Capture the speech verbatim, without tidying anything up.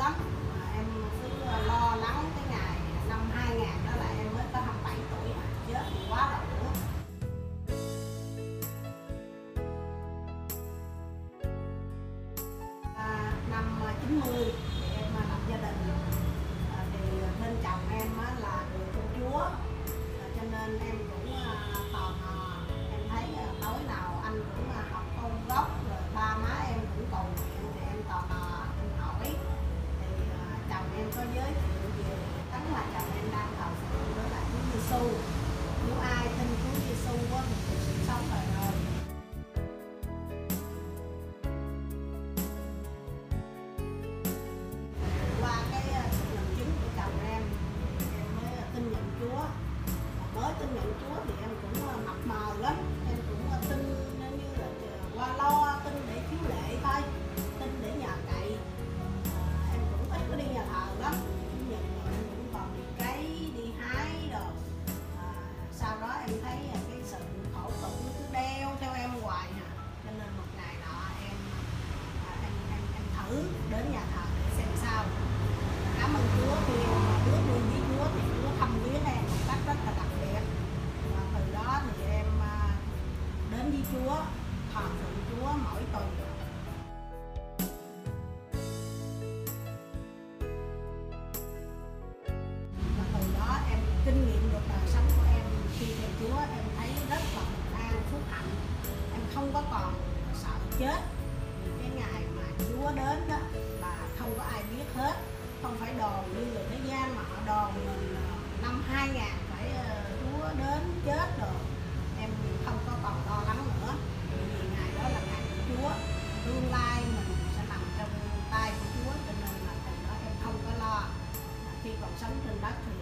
lắm. Mà em cứ lo lắng cái ngày năm hai ngàn đó là em mới có hai mươi bảy tuổi mà chết thì quá là uổng. À, năm chín mươi thì em lập gia đình, à, thì bên chồng em là người tu Chúa, à, cho nên em cũng tò mò. Em thấy tối nào anh cũng học câu gốc, rồi ba má em cũng cầu nguyện, thì em tò mò em hỏi. Thì uh, chồng em có giới thiệu về tấm mà chồng em đang thờ phượng đó là Chúa Giêsu. Nếu ai tin Chúa Giêsu thì sự sống đời đời. Qua cái sự làm chứng của chồng em thì em mới tin nhận Chúa. Mới tin nhận Chúa thì em cũng mập mờ lắm, em cũng tin như là qua lo, tin để chiếu lệ thôi, tin để nhờ cậy. À, em cũng ít có đi nhà thờ lắm, nhưng mà em cũng còn đi cấy, đi hái rồi. À, sau đó em thấy cái sự khổ cực nó cứ đeo theo em hoài nè, cho nên một ngày nọ em à, em, em em thử đến nhà thờ để xem sao. Cảm ơn Chúa khi em bước đi với Chúa thì Chúa thăm viếng em một cách rất là đặc biệt. Và từ đó thì em đến với Chúa, thờ phượng Chúa mỗi tuần. Và từ đó em kinh nghiệm được đời sống của em khi theo Chúa, em thấy rất là bình an, phúc hạnh. Em không có còn sợ chết. Vì cái ngày mà Chúa đến đó là không có ai biết hết. Không phải đồn như người thế gian mà họ đồn mình năm hai ngàn phải Chúa đến chết rồi. Em không có còn lo lắng nữa, vì ngày đó là ngày của Chúa, tương lai mình sẽ nằm trong tay của Chúa, cho nên là từ đó em không có lo. Khi còn sống trên đất thì